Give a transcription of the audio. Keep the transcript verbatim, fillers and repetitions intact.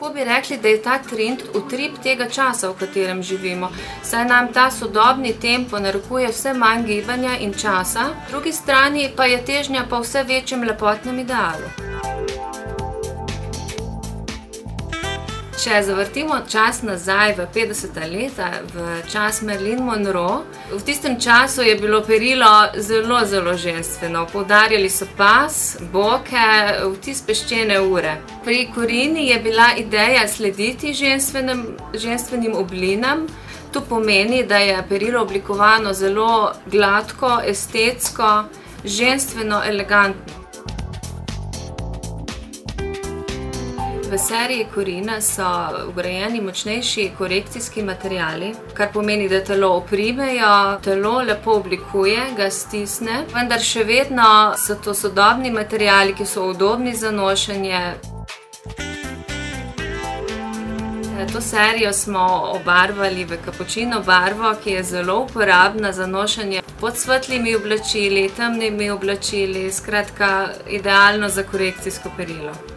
Lahko bi rekli, da je ta trend utrip tega časa, v katerem živimo, saj nam ta sodobni tempo narekuje vse manj gibanja in časa, po drugi strani pa je težnja po vse večjem lepotnem idealu. Če zavrtimo čas nazaj v petdeseta leta, v čas Marilyn Monroe, v tistem času je bilo perilo zelo, zelo ženstveno. Poudarjali so pas, boke, vtis peščene ure. Pri Corinni je bila ideja slediti ženstvenim oblinam. To pomeni, da je perilo oblikovano zelo gladko, estetsko, ženstveno, elegantno. V seriji Corinna so vgrajeni močnejši korekcijski materiali, kar pomeni, da telo oprimejo, telo lepo oblikuje, ga stisne, vendar še vedno so to sodobni materiali, ki so udobni za nošenje. To serijo smo obarvali v kapučino barvo, ki je zelo uporabna za nošenje pod svetlimi oblačili, temnimi oblačili, skratka idealno za korekcijsko perilo.